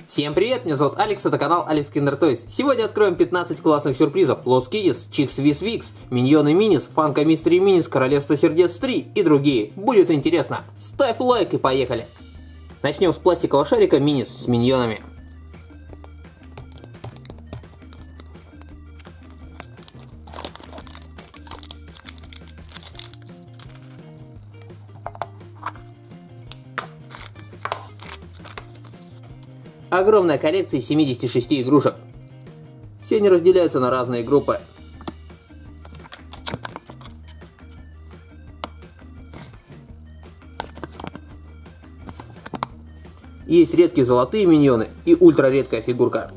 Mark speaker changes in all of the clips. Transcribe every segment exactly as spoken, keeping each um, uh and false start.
Speaker 1: Всем привет, меня зовут Алекс, это канал Alex Kinder Toys. Сегодня откроем пятнадцать классных сюрпризов. Lost Kitties, Chicks with Wings, Миньоны Минис, Funko Mystery Minis, Королевство Сердец три и другие. Будет интересно. Ставь лайк и поехали. Начнем с пластикового шарика Минис с миньонами. Огромная коллекция семидесяти шести игрушек. Все они разделяются на разные группы. Есть редкие золотые миньоны и ультраредкая фигурка.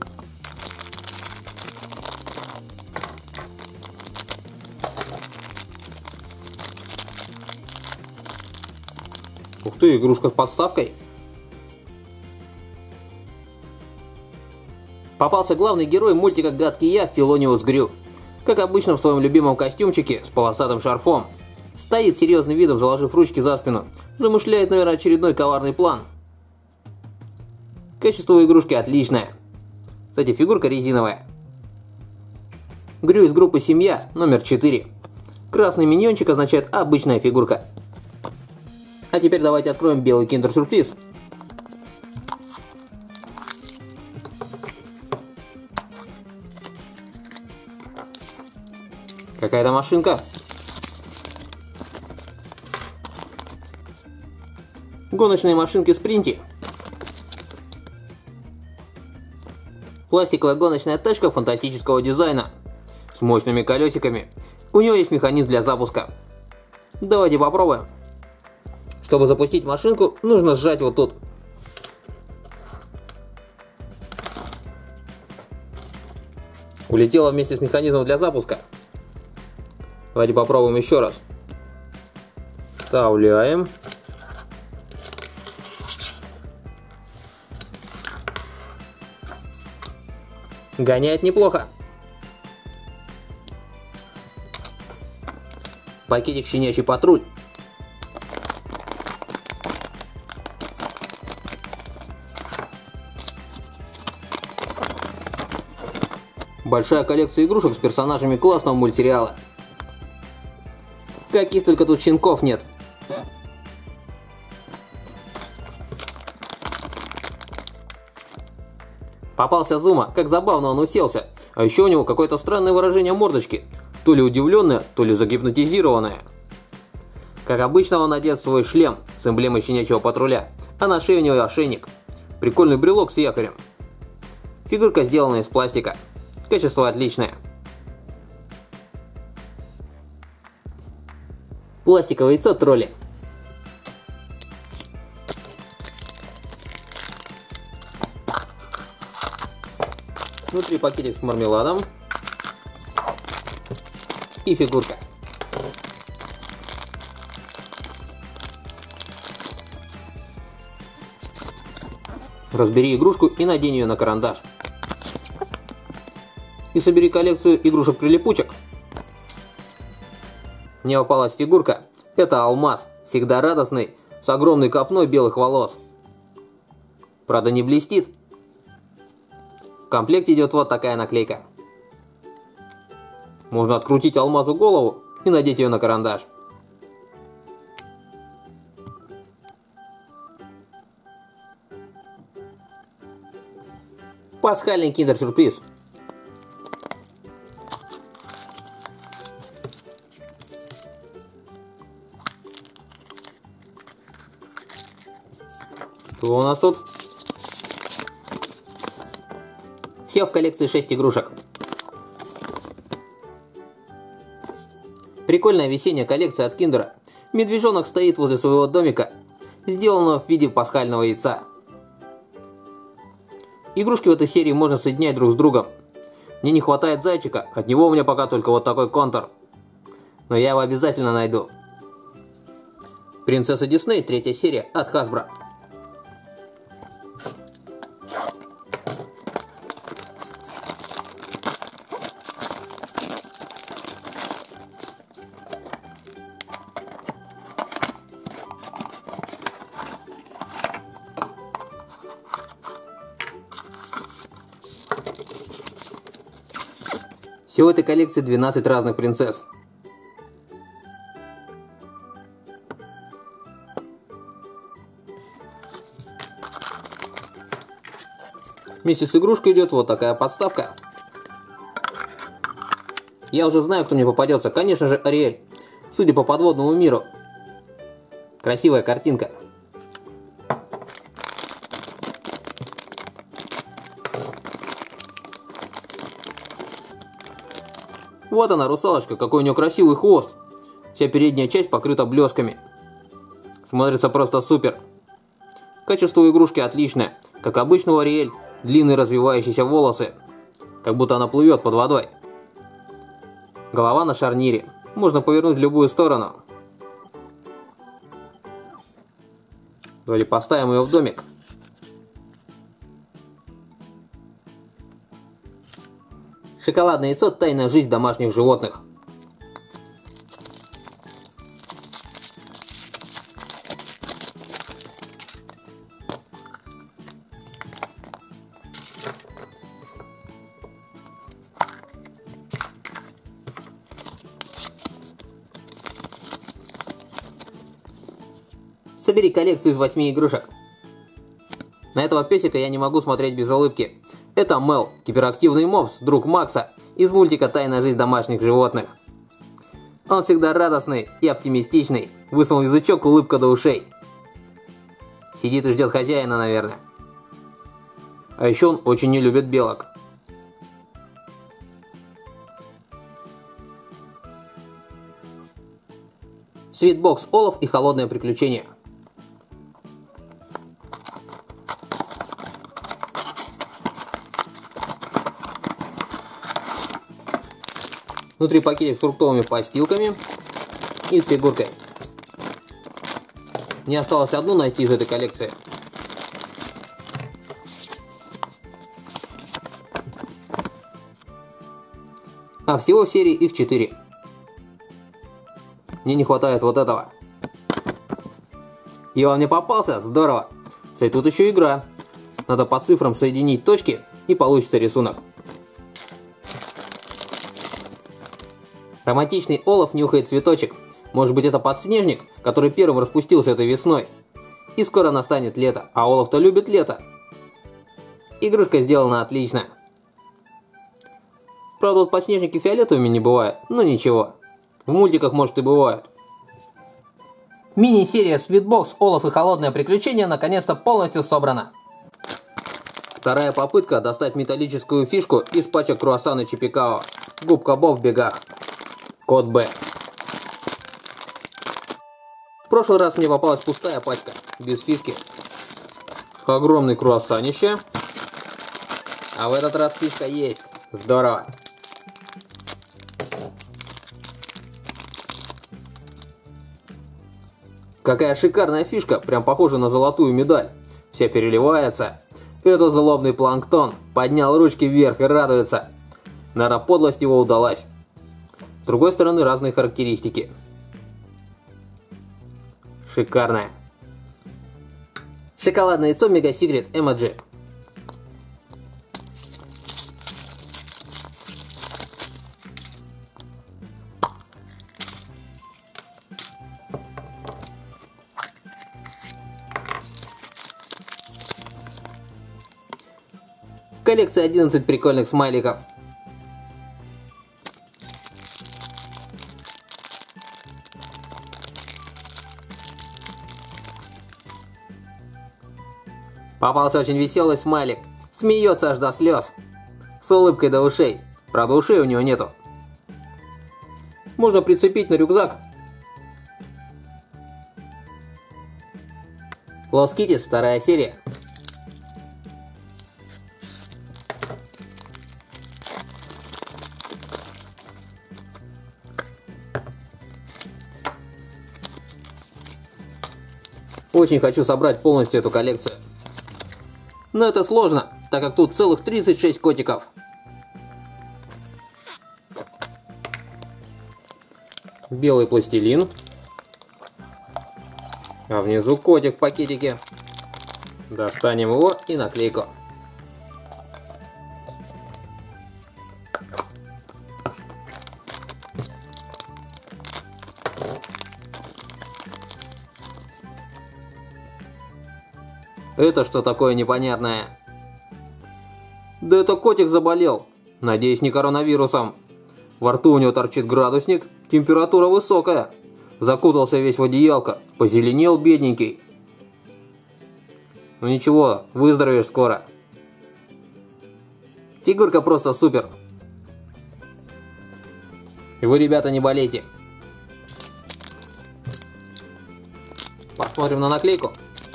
Speaker 1: Ух ты, игрушка с подставкой. Попался главный герой мультика «Гадкий я» Филониус Грю. Как обычно, в своем любимом костюмчике с полосатым шарфом. Стоит серьезным видом, заложив ручки за спину. Замышляет, наверное, очередной коварный план. Качество у игрушки отличное. Кстати, фигурка резиновая. Грю из группы «Семья» номер четыре. Красный миньончик означает «обычная фигурка». А теперь давайте откроем белый киндер-сюрприз. Какая-то машинка. Гоночные машинки Спринти. Пластиковая гоночная тачка фантастического дизайна. С мощными колесиками. У нее есть механизм для запуска. Давайте попробуем. Чтобы запустить машинку, нужно сжать вот тут. Улетела вместе с механизмом для запуска. Давайте попробуем еще раз. Вставляем. Гоняет неплохо. Пакетик «Щенячий патруль». Большая коллекция игрушек с персонажами классного мультсериала. Каких только тут щенков нет. Попался Зума, как забавно он уселся. А еще у него какое-то странное выражение мордочки. То ли удивленное, то ли загипнотизированное. Как обычно, он одет в свой шлем с эмблемой щенячьего патруля. А на шее у него ошейник. Прикольный брелок с якорем. Фигурка сделана из пластика. Качество отличное. Пластиковое яйцо тролли. Внутри пакетик с мармеладом. И фигурка. Разбери игрушку и надень ее на карандаш. И собери коллекцию игрушек-прилипучек. Мне попалась фигурка. Это алмаз, всегда радостный, с огромной копной белых волос. Правда, не блестит. В комплекте идет вот такая наклейка. Можно открутить алмазу голову и надеть ее на карандаш. Пасхальный киндер-сюрприз. Что у нас тут? Все в коллекции шесть игрушек. Прикольная весенняя коллекция от Киндера. Медвежонок стоит возле своего домика, сделанного в виде пасхального яйца. Игрушки в этой серии можно соединять друг с другом. Мне не хватает зайчика, от него у меня пока только вот такой контур. Но я его обязательно найду. Принцесса Дисней, третья серия от Hasbro. Всего в этой коллекции двенадцать разных принцесс. Вместе с игрушкой идет вот такая подставка. Я уже знаю, кто мне попадется. Конечно же, Ариэль. Судя по подводному миру. Красивая картинка. Вот она, русалочка, какой у нее красивый хвост. Вся передняя часть покрыта блесками. Смотрится просто супер. Качество игрушки отличное. Как обычно у Ариэль, длинные развивающиеся волосы. Как будто она плывет под водой. Голова на шарнире. Можно повернуть в любую сторону. Давайте поставим ее в домик. Шоколадное яйцо. Тайная жизнь домашних животных. Собери коллекцию из восьми игрушек. На этого песика я не могу смотреть без улыбки. Это Мел, гиперактивный мопс, друг Макса, из мультика «Тайная жизнь домашних животных». Он всегда радостный и оптимистичный, высунул язычок, улыбка до ушей. Сидит и ждет хозяина, наверное. А еще он очень не любит белок. Свитбокс Олаф и холодное приключение. Внутри пакетик с фруктовыми постилками и с фигуркой. Мне осталось одну найти из этой коллекции. А всего в серии их четыре. Мне не хватает вот этого. И он мне попался, здорово. Кстати, тут еще игра. Надо по цифрам соединить точки и получится рисунок. Романтичный Олаф нюхает цветочек. Может быть, это подснежник, который первым распустился этой весной. И скоро настанет лето, а Олаф-то любит лето. Игрушка сделана отлично. Правда, вот подснежники фиолетовыми не бывают, но ничего. В мультиках, может, и бывают. Мини-серия Свитбокс Олаф и холодное приключение наконец-то полностью собрана. Вторая попытка достать металлическую фишку из пачек круассана Чипикао. Губка Боб в бегах. Код Б. В прошлый раз мне попалась пустая пачка, без фишки. Огромный круассанище. А в этот раз фишка есть. Здорово. Какая шикарная фишка, прям похожа на золотую медаль. Вся переливается. Это злобный планктон. Поднял ручки вверх и радуется. Наверное, подлость его удалась. С другой стороны, разные характеристики. Шикарная. Шоколадное яйцо Мега Секрет Эмоджи. В коллекции одиннадцать прикольных смайликов. Попался очень веселый смайлик. Смеется аж до слез. С улыбкой до ушей. Правда, ушей у него нету. Можно прицепить на рюкзак. Lost Kitties, вторая серия. Очень хочу собрать полностью эту коллекцию. Но это сложно, так как тут целых тридцать шесть котиков. Белый пластилин. А внизу котик в пакетике. Достанем его и наклейку. Это что такое непонятное? Да это котик заболел. Надеюсь, не коронавирусом. Во рту у него торчит градусник, температура высокая. Закутался весь в одеялко, позеленел бедненький. Ну ничего, выздоровеешь скоро. Фигурка просто супер. И вы, ребята, не болейте. Посмотрим на наклейку.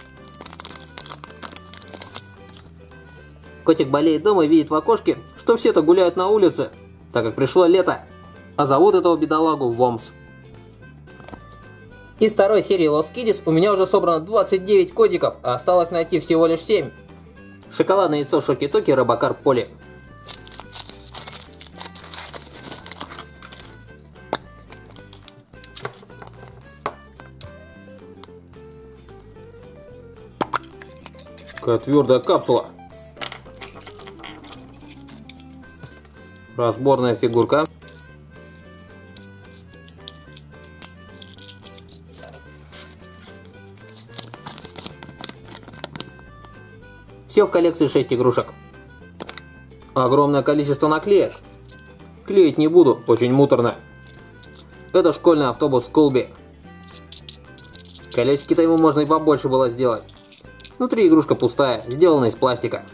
Speaker 1: Котик болеет дома и видит в окошке, что все-то гуляют на улице, так как пришло лето. А зовут этого бедолагу Вомс. Из второй серии Lost Kiddies у меня уже собрано двадцать девять кодиков, а осталось найти всего лишь семь. Шоколадное яйцо Шоки-Токи, Робокар Поли. Какая твердая капсула. Разборная фигурка. Все в коллекции шесть игрушек. Огромное количество наклеек. Клеить не буду, очень муторно. Это школьный автобус Скулби. Колесики-то ему можно и побольше было сделать. Внутри игрушка пустая, сделана из пластика.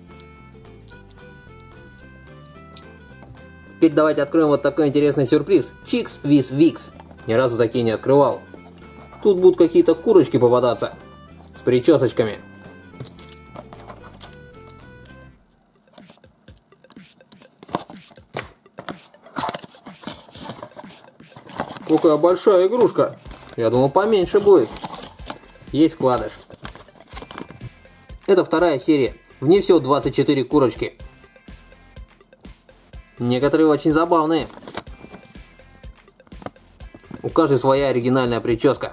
Speaker 1: Теперь давайте откроем вот такой интересный сюрприз. Chicks with Wigs. Ни разу такие не открывал. Тут будут какие-то курочки попадаться. С причесочками. Какая большая игрушка. Я думал, поменьше будет. Есть вкладыш. Это вторая серия. В ней всего двадцать четыре курочки. Некоторые очень забавные. У каждой своя оригинальная прическа.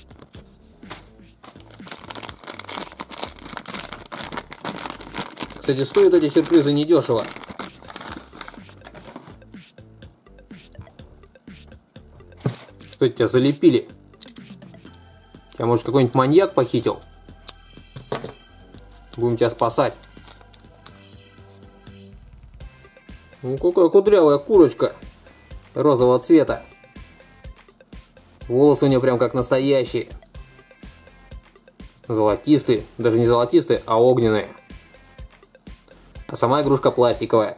Speaker 1: Кстати, стоят эти сюрпризы недешево. Что тебя залепили? Тебя, может, какой-нибудь маньяк похитил? Будем тебя спасать. Ну, какая кудрявая курочка. Розового цвета. Волосы у нее прям как настоящие. Золотистые. Даже не золотистые, а огненные. А сама игрушка пластиковая.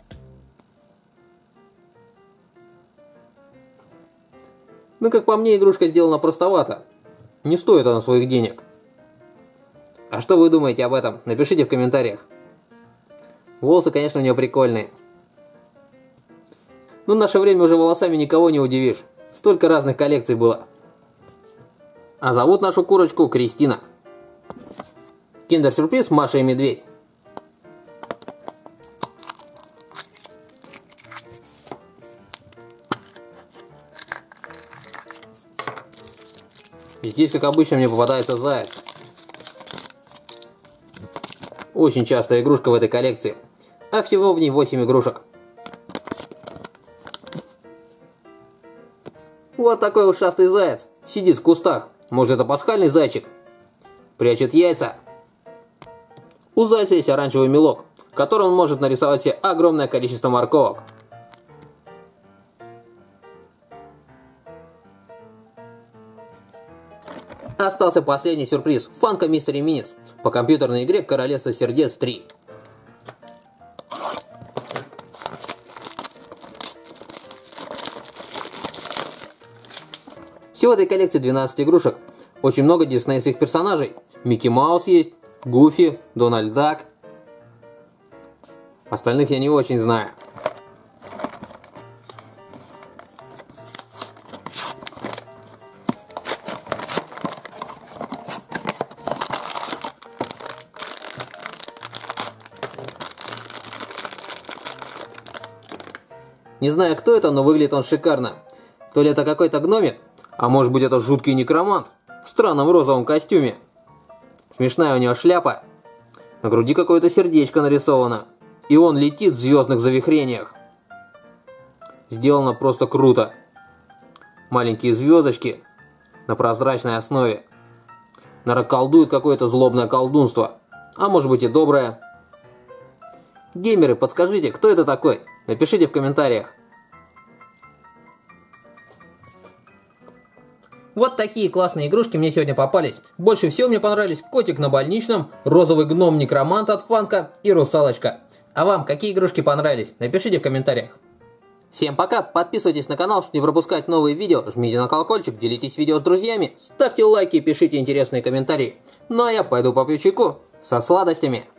Speaker 1: Ну, как по мне, игрушка сделана простовато. Не стоит она своих денег. А что вы думаете об этом? Напишите в комментариях. Волосы, конечно, у нее прикольные. Ну, в наше время уже волосами никого не удивишь. Столько разных коллекций было. А зовут нашу курочку Кристина. Киндер-сюрприз Маша и Медведь. И здесь, как обычно, мне попадается заяц. Очень частая игрушка в этой коллекции. А всего в ней восемь игрушек. Вот такой ушастый заяц. Сидит в кустах. Может, это пасхальный зайчик? Прячет яйца. У зайца есть оранжевый мелок, которым он может нарисовать себе огромное количество морковок. Остался последний сюрприз. Фанка Мистери Минис по компьютерной игре Королевство Сердец три. Всего в этой коллекции двенадцать игрушек. Очень много диснейских персонажей. Микки Маус есть, Гуфи, Дональд Дак. Остальных я не очень знаю. Не знаю, кто это, но выглядит он шикарно. То ли это какой-то гномик, а может быть это жуткий некромант в странном розовом костюме. Смешная у него шляпа. На груди какое-то сердечко нарисовано. И он летит в звездных завихрениях. Сделано просто круто. Маленькие звездочки на прозрачной основе. Наверное, колдует какое-то злобное колдунство. А может быть и доброе. Геймеры, подскажите, кто это такой? Напишите в комментариях. Вот такие классные игрушки мне сегодня попались. Больше всего мне понравились котик на больничном, розовый гном-некромант от Фанка и русалочка. А вам какие игрушки понравились? Напишите в комментариях. Всем пока, подписывайтесь на канал, чтобы не пропускать новые видео, жмите на колокольчик, делитесь видео с друзьями, ставьте лайки и пишите интересные комментарии. Ну а я пойду попью чайку со сладостями.